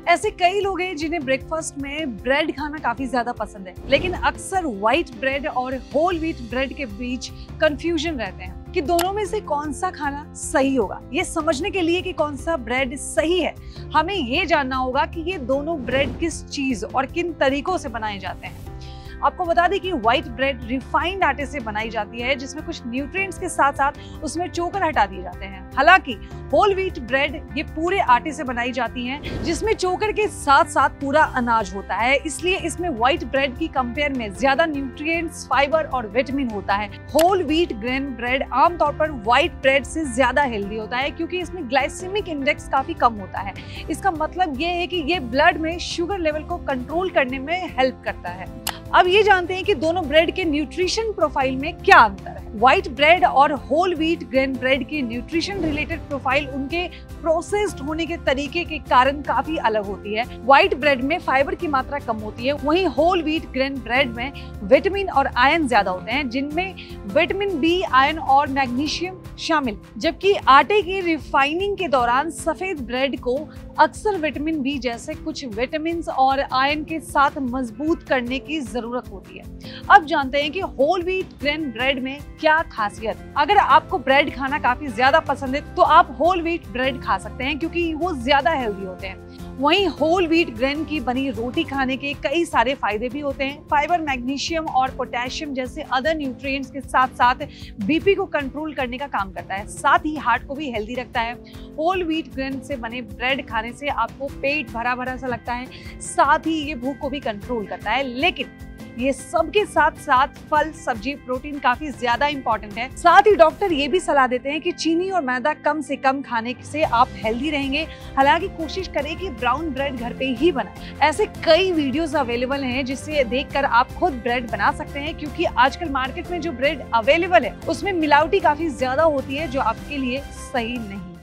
ऐसे कई लोग हैं जिन्हें ब्रेकफास्ट में ब्रेड खाना काफी ज्यादा पसंद है, लेकिन अक्सर व्हाइट ब्रेड और होल व्हीट ब्रेड के बीच कंफ्यूजन रहते हैं कि दोनों में से कौन सा खाना सही होगा। ये समझने के लिए कि कौन सा ब्रेड सही है, हमें ये जानना होगा कि ये दोनों ब्रेड किस चीज और किन तरीकों से बनाए जाते हैं। आपको बता दें कि व्हाइट ब्रेड रिफाइंड आटे से बनाई जाती है, जिसमें कुछ न्यूट्रिएंट्स के साथ साथ उसमें चोकर हटा दिए जाते हैं। हालांकि होल व्हीट ब्रेड ये पूरे आटे से बनाई जाती हैं, जिसमें चोकर के साथ साथ पूरा अनाज होता है, इसलिए इसमें व्हाइट ब्रेड की कंपेयर में ज्यादा न्यूट्रिएंट्स, फाइबर और विटामिन होता है। होल व्हीट ग्रेन ब्रेड आमतौर पर व्हाइट ब्रेड से ज्यादा हेल्दी होता है, क्योंकि इसमें ग्लाइसेमिक इंडेक्स काफी कम होता है। इसका मतलब ये है कि ये ब्लड में शुगर लेवल को कंट्रोल करने में हेल्प करता है। अब ये जानते हैं कि दोनों ब्रेड के न्यूट्रिशन प्रोफाइल में क्या अंतर है। व्हाइट ब्रेड और होल व्हीट ग्रेन ब्रेड की न्यूट्रिशन रिलेटेड प्रोफाइल उनके प्रोसेस्ड होने के तरीके के कारण काफी अलग होती है। व्हाइट ब्रेड में फाइबर की मात्रा कम होती है, वहीं होल व्हीट ग्रेन ब्रेड में विटामिन और आयरन ज्यादा होते हैं, जिनमें विटामिन बी, आयरन और मैग्नीशियम शामिल। जबकि आटे की रिफाइनिंग के दौरान सफेद ब्रेड को अक्सर विटामिन बी जैसे कुछ विटामिन और आयरन के साथ मजबूत करने की जरूरत होती है। अब जानते हैं कि होल व्हीट ग्रेन ब्रेड में क्या खासियत है। अगर आपको ब्रेड खाना काफी ज्यादा पसंद है तो आप होल व्हीट ब्रेड खा सकते हैं, क्योंकि वो ज्यादा हेल्दी होते हैं। वहीं होल व्हीट ग्रेन की बनी रोटी खाने के कई सारे फायदे भी होते हैं। फाइबर, मैग्नीशियम और पोटेशियम जैसे अदर न्यूट्रिएंट्स के साथ साथ बीपी को कंट्रोल करने का काम करता है, साथ ही हार्ट को भी हेल्दी रखता है। होल व्हीट ग्रेन से बने ब्रेड खाने से आपको पेट भरा भरा सा लगता है, साथ ही ये भूख को भी कंट्रोल करता है। लेकिन ये सब के साथ साथ फल, सब्जी, प्रोटीन काफी ज्यादा इंपॉर्टेंट है। साथ ही डॉक्टर ये भी सलाह देते हैं कि चीनी और मैदा कम से कम खाने से आप हेल्दी रहेंगे। हालांकि कोशिश करें कि ब्राउन ब्रेड घर पे ही बनाएं। ऐसे कई वीडियोस अवेलेबल हैं जिससे देखकर आप खुद ब्रेड बना सकते हैं, क्योंकि आजकल मार्केट में जो ब्रेड अवेलेबल है उसमें मिलावटी काफी ज्यादा होती है, जो आपके लिए सही नहीं।